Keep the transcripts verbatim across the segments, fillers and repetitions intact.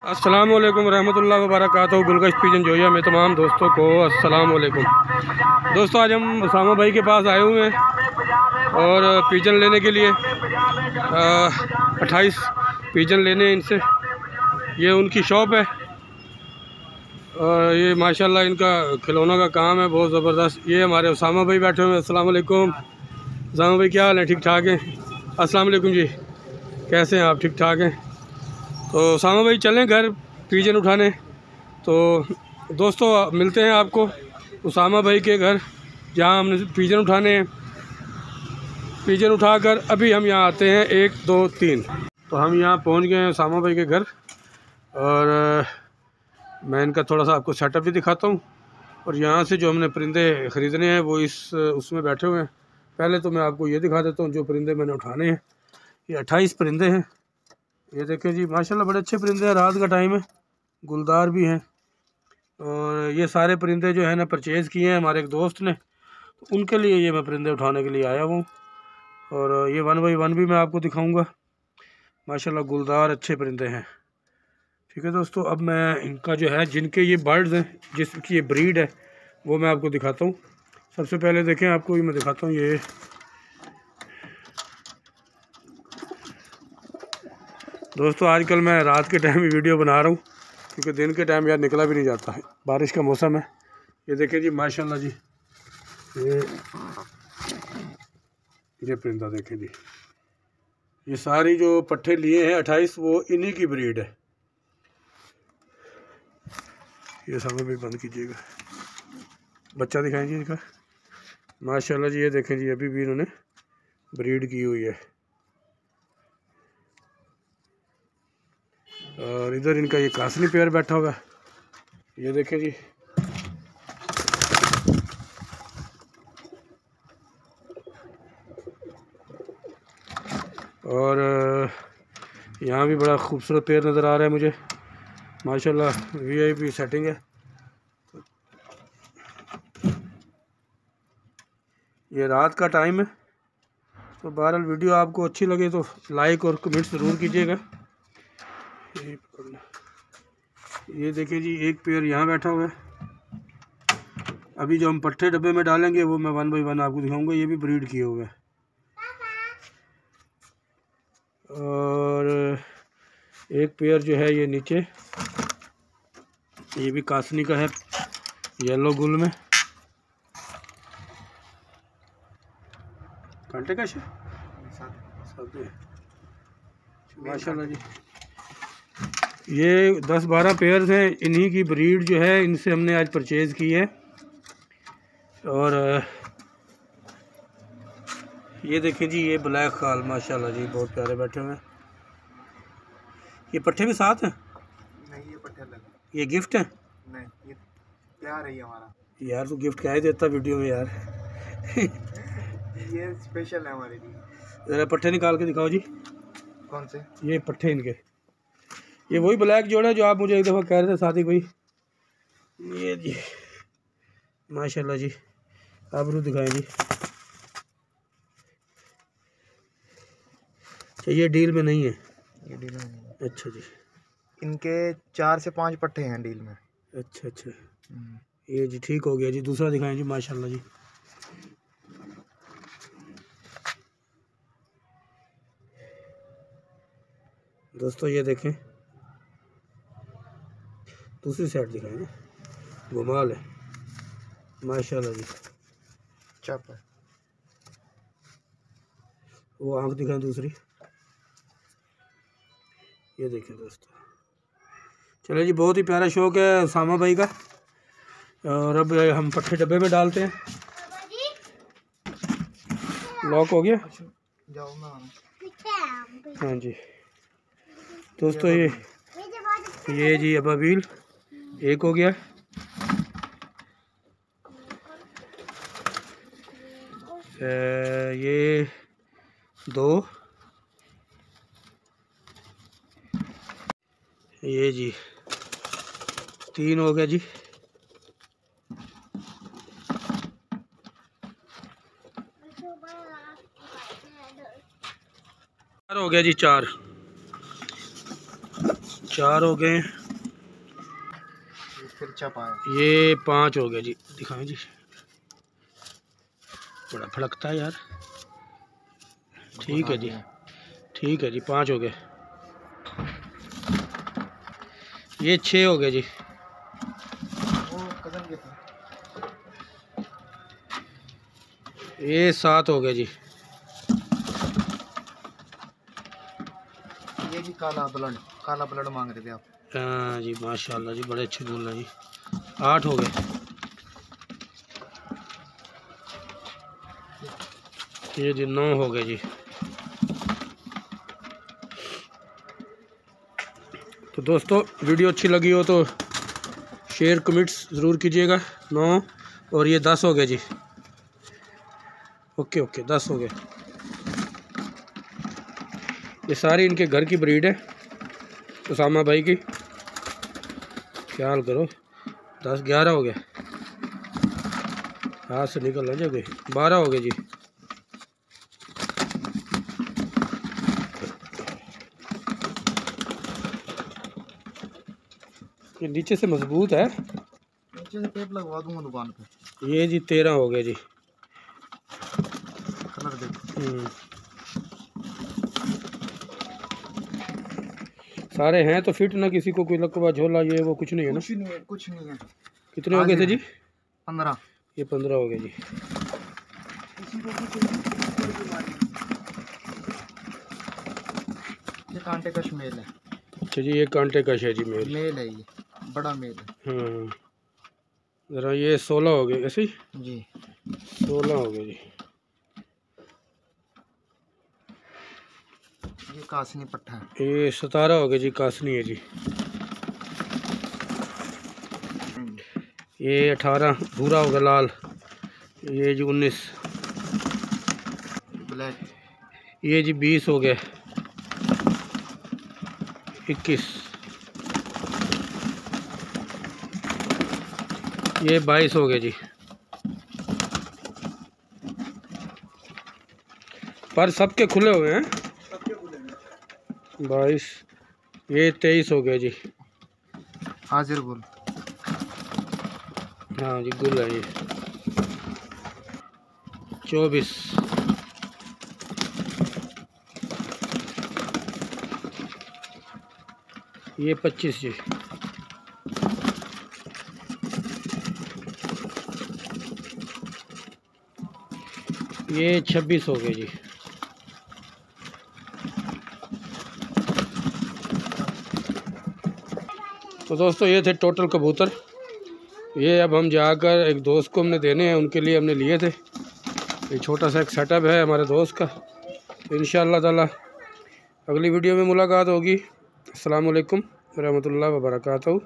अस्सलाम वालेकुम रहमतुल्लाहि व बरकातहू। गुलगश्त पिजन जोया में तमाम दोस्तों को अस्सलाम वालेकुम। दोस्तों आज हम उसामा भाई के पास आए हुए हैं और पिजन लेने के लिए अट्ठाईस पिजन लेने इनसे। ये उनकी शॉप है और ये माशाल्लाह इनका खिलौनों का काम है बहुत ज़बरदस्त। ये हमारे उसामा भाई बैठे हुए हैं। अस्सलाम वालेकुम। उसामा भाई क्या हाल है? ठीक ठाक हैं? अस्सलाम वालेकुम जी, कैसे हैं आप? ठीक ठाक हैं? तो उसामा भाई चलें घर पिजन उठाने। तो दोस्तों मिलते हैं आपको उसामा भाई के घर जहां हमने पिजन उठाने हैं। पिजन उठाकर अभी हम यहाँ आते हैं एक दो तीन। तो हम यहाँ पहुँच गए हैं उसामा भाई के घर और मैं इनका थोड़ा सा आपको सेटअप भी दिखाता हूँ। और यहाँ से जो हमने परिंदे ख़रीदने हैं वो इस उसमें बैठे हुए हैं। पहले तो मैं आपको ये दिखा देता हूँ जो परिंदे मैंने उठाने हैं। ये अट्ठाईस परिंदे हैं। ये देखें जी, माशाल्लाह बड़े अच्छे परिंदे हैं। रात का टाइम है, गुलदार भी हैं। और ये सारे परिंदे जो है ना परचेज़ किए हैं हमारे एक दोस्त ने, तो उनके लिए ये मैं परिंदे उठाने के लिए आया हूँ। और ये वन बाई वन भी मैं आपको दिखाऊंगा। माशाल्लाह गुलदार अच्छे परिंदे हैं। ठीक है दोस्तों, अब मैं इनका जो है जिनके ये बर्ड्स हैं, जिसकी ये ब्रीड है, वो मैं आपको दिखाता हूँ। सबसे पहले देखें, आपको ये मैं दिखाता हूँ। ये दोस्तों आजकल मैं रात के टाइम ही वीडियो बना रहा हूँ क्योंकि दिन के टाइम यार निकला भी नहीं जाता है, बारिश का मौसम है। ये देखें जी माशाल्लाह जी, ये ये परिंदा देखें जी। ये सारी जो पट्ठे लिए हैं अट्ठाईस, वो इन्हीं की ब्रीड है। ये समय भी बंद कीजिएगा, बच्चा दिखाएं जी इनका। माशाल्लाह जी, ये देखें जी अभी भी इन्होंने ब्रीड की हुई है। और इधर इनका ये कासनी पेयर बैठा हुआ है। ये देखें जी, और यहाँ भी बड़ा खूबसूरत पेयर नज़र आ रहा है मुझे। माशाल्लाह वीआईपी सेटिंग है। ये रात का टाइम है, तो बहरहाल वीडियो आपको अच्छी लगे तो लाइक और कमेंट ज़रूर कीजिएगा। ये देखिए जी, एक पेयर यहाँ बैठा हुआ है। अभी जो हम पट्टे डब्बे में डालेंगे वो मैं वन बाई वन आपको दिखाऊंगा। ये भी ब्रीड किए हुए हैं। और एक पेयर जो है ये नीचे, ये भी कासनी का है, येलो गुल में। घंटे का माशाल्लाह जी, ये दस बारह पेयर्स हैं। इन्हीं की ब्रीड जो है, इनसे हमने आज परचेज़ की है। और ये देखें जी, ये ब्लैक खाल माशाल्लाह जी बहुत प्यारे बैठे हुए हैं। ये पट्टे भी साथ हैं? नहीं, ये पट्टे अलग। ये गिफ्ट है? नहीं, ये प्यार है हमारा। यार तू गिफ्ट क्या ही देता वीडियो में यार। ये स्पेशल है हमारे लिए। ज़रा पट्टे निकाल के दिखाओ जी। कौन से? ये पट्टे इनके, ये वही ब्लैक जोड़ा है जो आप मुझे एक दफ़ा कह रहे थे साथी भाई। ये जी माशाल्लाह जी, आबरू दिखाएं जी। अच्छा, ये डील में नहीं है? ये डील में नहीं है। अच्छा जी, इनके चार से पांच पट्टे हैं डील में। अच्छा अच्छा, ये जी ठीक हो गया जी। दूसरा दिखाएं जी माशाल्लाह जी। दोस्तों ये देखें, दूसरी साइड दिखाएं जी, गुमाल है माशाल्लाह जी। चप है वो आंख दिखाएं दूसरी। ये देखें दोस्तों, चले जी, बहुत ही प्यारा शौक है उसामा भाई का। और अब हम पट्टे डब्बे में डालते हैं। लॉक हो गया? जाओ ना। हाँ जी दोस्तों, ये ये जी अबाबील एक हो गया। ये दो, ये जी तीन हो गया जी। हो गया जी चार। चार हो गए, फिर चपाया, ये पाँच हो गए जी। दिखाएं जी, बड़ा फड़कता है यार। ठीक है जी, ठीक है जी, पाँच हो गए। ये छः हो गए जी। ये सात हो गए जी। ये जी काला ब्लड, काला ब्लड मांग रहे थे आप। हाँ जी, माशाल्लाह जी, बड़े अच्छे बोल रहे हैं जी। आठ हो गए। ये जी नौ हो गए जी। तो दोस्तों वीडियो अच्छी लगी हो तो शेयर कमेंट्स ज़रूर कीजिएगा। नौ और ये दस हो गए जी। ओके ओके, दस हो गए। ये सारी इनके घर की ब्रीड है, उसामा भाई की। ख्याल करो, दस ग्यारह हो गए, हाथ से निकल ना जाए। बारह हो गए जी। ये नीचे से मजबूत है, नीचे से टेप लगवा दूंगा दुकान पे। ये जी तेरह हो गए जी। कलर देखो, सारे हैं तो फिट ना, किसी को कोई लकवा झोला ये वो कुछ नहीं है ना। कुछ नहीं है, कुछ नहीं है। कितने हो गए थे जी? पंद्रह। ये पंद्रह हो गए जी। ये कांटे का मेल है। अच्छा जी, ये कांटे का है जी, मेल मेल है, ये बड़ा मेल है। हाँ ज़रा, ये सोलह हो गए ऐसे ही जी, सोलह हो गए जी। ये कासनी पट्टा है। ये सतारह हो गए जी, कासनी है जी। ये अठारह भूरा होगा लाल। ये जी उन्नीस। ब्लैक। ये जी बीस हो गए। इक्कीस। ये बाईस हो गए जी। पर सबके खुले हुए हैं। बाईस। ये तेईस हो गए जी। हाजिर गुल। हाँ जी, गुल है ये। चौबीस। ये पच्चीस जी। ये छब्बीस हो गए जी। तो दोस्तों ये थे टोटल कबूतर। ये अब हम जाकर एक दोस्त को हमने देने हैं, उनके लिए हमने लिए थे। ये छोटा सा एक सेटअप है हमारे दोस्त का। इंशाअल्लाह ताला अगली वीडियो में मुलाकात होगी। अस्सलाम वालेकुम रहमतुल्लाह व बरकातहू।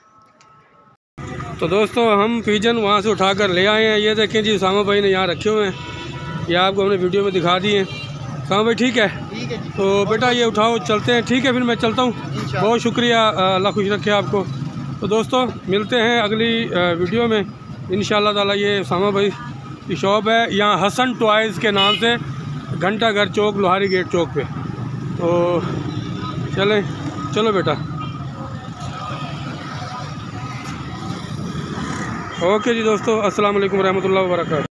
तो दोस्तों हम पिजन वहाँ से उठाकर ले आए हैं। ये देखें जी, उसामा भाई ने यहाँ रखे हुए हैं। ये आपको हमने वीडियो में दिखा दिए हैं। उसामा भाई ठीक है? ठीक है जी। तो बेटा ये उठाओ, चलते हैं। ठीक है, फिर मैं चलता हूँ। बहुत शुक्रिया, अल्लाह खुश रखे आपको। तो दोस्तों मिलते हैं अगली वीडियो में इंशाअल्लाह ताला। ये उसामा भाई की शॉप है यहाँ हसन टॉयज़ के नाम से, घंटा घर चौक, लोहारी गेट चौक पे। तो चलें, चलो बेटा। ओके जी दोस्तों, अस्सलाम वालेकुम रहमतुल्लाह व बरकातहू।